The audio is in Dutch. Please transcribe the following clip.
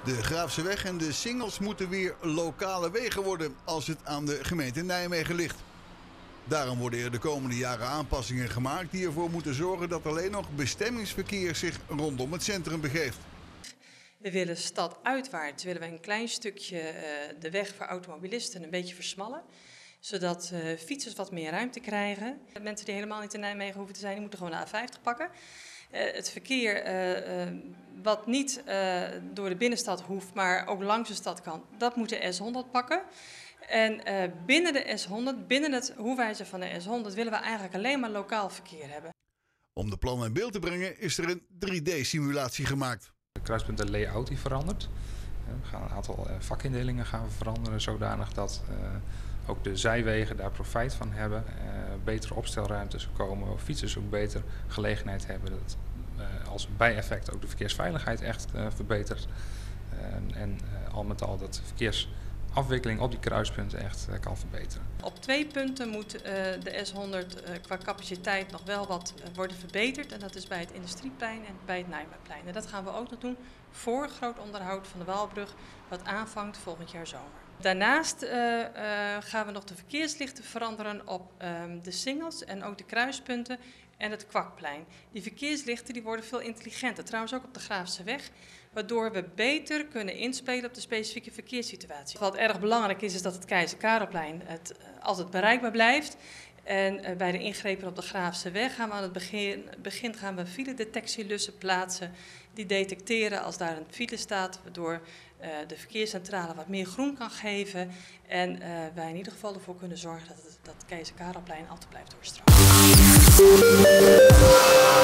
De Graafseweg en de Singels moeten weer lokale wegen worden als het aan de gemeente Nijmegen ligt. Daarom worden er de komende jaren aanpassingen gemaakt die ervoor moeten zorgen dat alleen nog bestemmingsverkeer zich rondom het centrum begeeft. We willen staduitwaarts willen we een klein stukje de weg voor automobilisten een beetje versmallen. Zodat fietsers wat meer ruimte krijgen. Mensen die helemaal niet in Nijmegen hoeven te zijn, die moeten gewoon de A50 pakken. Het verkeer wat niet door de binnenstad hoeft, maar ook langs de stad kan, dat moet de S100 pakken. En binnen de S100, binnen het hoefijzer van de S100, willen we eigenlijk alleen maar lokaal verkeer hebben. Om de plannen in beeld te brengen is er een 3D-simulatie gemaakt. De kruispunten layout die verandert. We gaan een aantal vakindelingen gaan veranderen zodanig dat ook de zijwegen daar profijt van hebben. Betere opstelruimtes komen, waar fietsers ook beter gelegenheid hebben. Dat als bijeffect ook de verkeersveiligheid echt verbetert. En al met al dat verkeersafwikkeling op die kruispunten echt kan verbeteren. Op 2 punten moet de S100 qua capaciteit nog wel wat worden verbeterd. En dat is bij het Industrieplein en bij het Nijmeegplein. En dat gaan we ook nog doen voor groot onderhoud van de Waalbrug, wat aanvangt volgend jaar zomer. Daarnaast gaan we nog de verkeerslichten veranderen op de Singels en ook de kruispunten en het Kwakplein. Die verkeerslichten die worden veel intelligenter, trouwens ook op de Graafseweg, waardoor we beter kunnen inspelen op de specifieke verkeerssituatie. Wat erg belangrijk is dat het Keizer Karelplein altijd bereikbaar blijft. En bij de ingrepen op de Graafseweg gaan we aan het begin gaan we filedetectielussen plaatsen. Die detecteren als daar een file staat, waardoor de verkeerscentrale wat meer groen kan geven. En wij in ieder geval ervoor kunnen zorgen dat het Keizer Karelplein altijd blijft doorstromen.